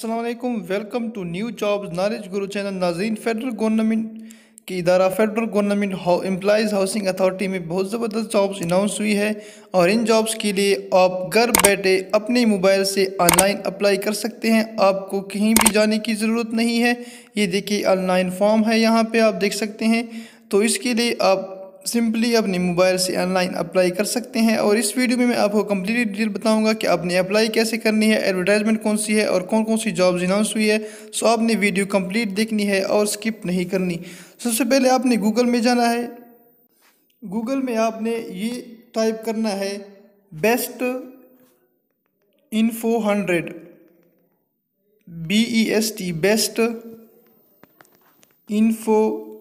अस्सलाम वालेकुम, welcome to new jobs knowledge Guru channel. नाज़रीन, फेडरल गवर्नमेंट की इदारा federal government employees housing authority में बहुत ज़बरदस्त जॉब्स अनाउंस हुई है और इन जॉब्स के लिए आप घर बैठे अपने मोबाइल से ऑनलाइन अप्लाई कर सकते हैं। आपको कहीं भी जाने की ज़रूरत नहीं है। ये देखिए ऑनलाइन फॉर्म है, यहाँ पे आप देख सकते हैं। तो इसके लिए आप सिंपली अपने मोबाइल से ऑनलाइन अप्लाई कर सकते हैं और इस वीडियो में मैं आपको कंप्लीट डिटेल बताऊंगा कि आपने अप्लाई कैसे करनी है, एडवर्टाइजमेंट कौन सी है और कौन कौन सी जॉब्स अनाउंस हुई है। सो आपने वीडियो कंप्लीट देखनी है और स्किप नहीं करनी। सबसे पहले आपने गूगल में जाना है। गूगल में आपने ये टाइप करना है best info 100, BEST best info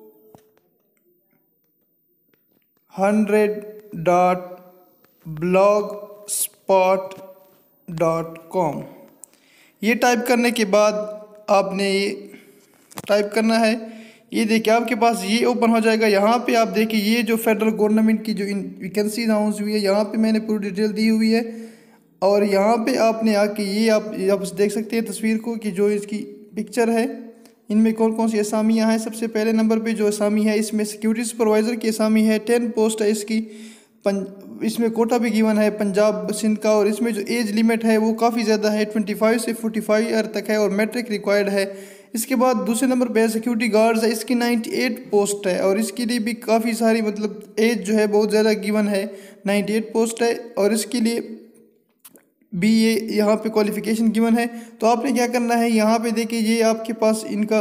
100.blogspot.com। ये टाइप करने के बाद आपने ये टाइप करना है। ये देखिए आपके पास ये ओपन हो जाएगा। यहाँ पे आप देखिए ये जो फेडरल गवर्नमेंट की जो वैकेंसी अनाउंस हुई है, यहाँ पे मैंने पूरी डिटेल दी हुई है। और यहाँ पे आपने आके ये आप देख सकते हैं तस्वीर को कि जो इसकी पिक्चर है इनमें कौन कौन सी असामियाँ हैं। सबसे पहले नंबर पे जो असामी है इसमें सिक्योरिटी सुपरवाइज़र की असामी है, 10 पोस्ट है इसकी। इसमें कोटा भी गिवन है पंजाब सिंध का। और इसमें जो एज लिमिट है वो काफ़ी ज़्यादा है, 25 से 45 ईयर तक है और मैट्रिक रिक्वायर्ड है। इसके बाद दूसरे नंबर पे सिक्योरिटी गार्ड्स है, इसकी 98 पोस्ट है और इसके लिए भी काफ़ी सारी मतलब एज जो है बहुत ज़्यादा गिवन है, 98 पोस्ट है। और इसके लिए भी ये यहाँ पे क्वालिफिकेशन गिवन है। तो आपने क्या करना है, यहाँ पे देखिए ये आपके पास इनका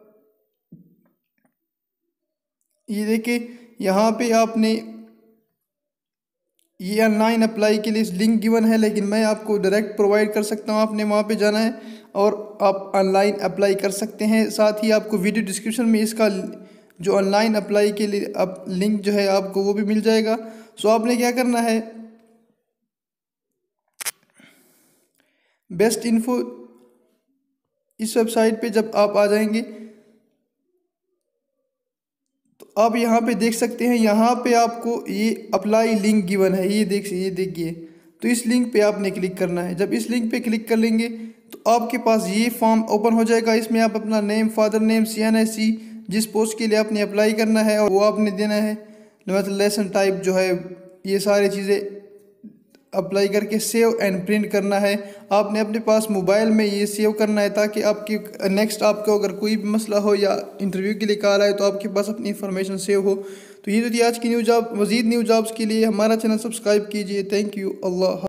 ये देखिए यहाँ पे आपने ये ऑनलाइन अप्लाई के लिए लिंक गिवन है, लेकिन मैं आपको डायरेक्ट प्रोवाइड कर सकता हूँ। आपने वहाँ पे जाना है और आप ऑनलाइन अप्लाई कर सकते हैं। साथ ही आपको वीडियो डिस्क्रिप्शन में इसका जो ऑनलाइन अप्लाई के लिए आप लिंक जो है आपको वो भी मिल जाएगा। सो आपने क्या करना है, बेस्ट इन्फो इस वेबसाइट पे जब आप आ जाएंगे तो आप यहाँ पे देख सकते हैं, यहाँ पे आपको ये अप्लाई लिंक गिवन है, ये देखिए। तो इस लिंक पे आपने क्लिक करना है। जब इस लिंक पे क्लिक कर लेंगे तो आपके पास ये फॉर्म ओपन हो जाएगा। इसमें आप अपना नेम, फादर नेम, CNSC, जिस पोस्ट के लिए आपने अप्लाई करना है और वो आपने देना है। मतलब लेसन टाइप जो है, ये सारी चीज़ें अप्लाई करके सेव एंड प्रिंट करना है। आपने अपने पास मोबाइल में ये सेव करना है ताकि आपकी नेक्स्ट आपको अगर कोई भी मसला हो या इंटरव्यू के लिए कॉल आए तो आपके पास अपनी इंफॉर्मेशन सेव हो। तो ये तो थी आज की न्यू जॉब। मज़ीद न्यू जॉब्स के लिए हमारा चैनल सब्सक्राइब कीजिए। Thank you. अल्लाह।